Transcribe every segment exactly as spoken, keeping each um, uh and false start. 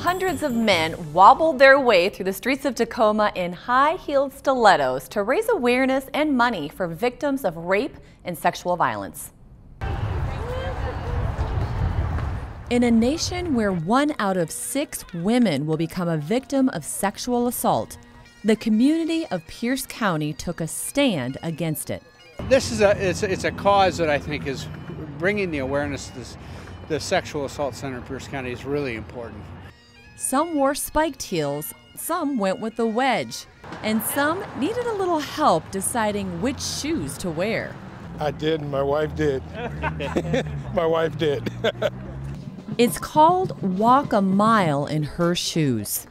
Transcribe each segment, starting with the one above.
Hundreds of men wobbled their way through the streets of Tacoma in high-heeled stilettos to raise awareness and money for victims of rape and sexual violence. In a nation where one out of six women will become a victim of sexual assault, the community of Pierce County took a stand against it. This is a it's, a, it's a cause that I think is bringing the awareness to this, the Sexual Assault Center in Pierce County is really important. Some wore spiked heels, some went with the wedge, and some needed a little help deciding which shoes to wear. I did, and my wife did. My wife did. It's called Walk a Mile in Her Shoes.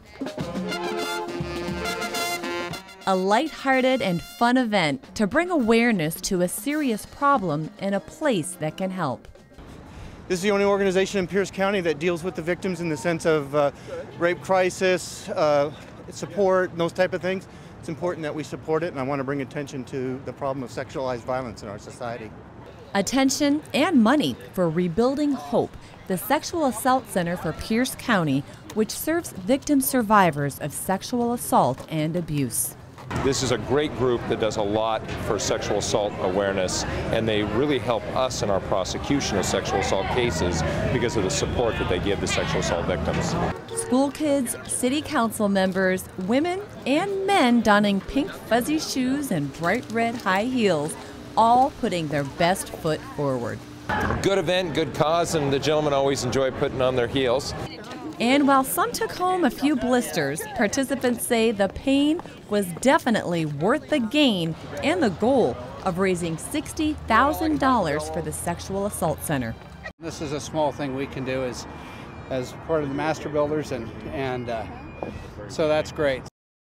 A lighthearted and fun event to bring awareness to a serious problem in a place that can help. This is the only organization in Pierce County that deals with the victims in the sense of uh, rape crisis, uh, support, and those type of things. It's important that we support it, and I want to bring attention to the problem of sexualized violence in our society. Attention and money for Rebuilding Hope, the Sexual Assault Center for Pierce County, which serves victim survivors of sexual assault and abuse. This is a great group that does a lot for sexual assault awareness, and they really help us in our prosecution of sexual assault cases because of the support that they give the sexual assault victims. School kids, city council members, women and men donning pink fuzzy shoes and bright red high heels, all putting their best foot forward. Good event, good cause, and the gentlemen always enjoy putting on their heels. And while some took home a few blisters, participants say the pain was definitely worth the gain and the goal of raising sixty thousand dollars for the Sexual Assault Center. This is a small thing we can do as, as part of the master builders, and, and uh, so that's great.